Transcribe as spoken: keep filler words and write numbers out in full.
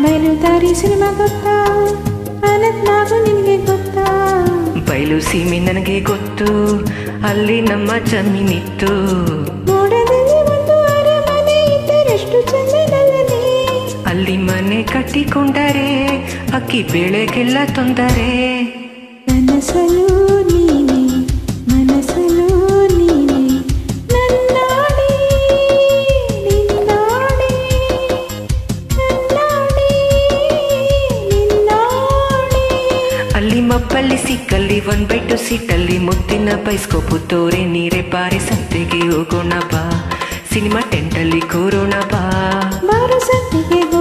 ಬಯಲು ದಾರಿ ಸಿನಿಮಾ ಗೊತ್ತಾ ಅನಂತ್ನಾಗು ನಿನಗೆ ಗೊತ್ತಾ ಬಯಲು ಸೀಮೆ ನನಗೆ ಗೊತ್ತು ಅಲ್ಲಿ ನಮ್ಮ ಜಮೀನಿತ್ತು ಮೋಡದಲ್ಲಿ ಒಂದು ಅರಮನೆ ಇದ್ದರೆಷ್ಟು ಚಂದನಲ್ಲನೆ ಅಲ್ಲಿ ಮನೆ ಕಟ್ಟಿಕೊಂಡರೆ ಅಕ್ಕಿ ಬೆಳೆಗೆಲ್ಲ ತೊಂದರೆ ಕನಸಲು ನೀನೆ ಮನಸಲು ನೀನೆ ನನ್ನಾಡಿ ನಿನ್ನಾಡಿ ನನ್ನಾಡಿ ನಿನ್ನಾಡಿ ಅಲ್ಲಿ ಮಬ್ಬಲ್ಲಿ ಸಿಕ್ಕಲ್ಲಿ ಒಂದ್ ಬೈಟು ಸೀಟಲ್ಲಿ ಮುತ್ತಿನ ಬೈಸ್ಕೋಪು ತೋರೆ ನೀರೆ ಬಾರಿ ಸಂತೆಗೆ ಹೋಗೋಣ ಬಾ ಸಿನಿಮಾ ಟೆಂಟಲ್ಲಿ ಕೂರೋಣ ಬಾ ಬಾರು ಸಂತೆಗೆ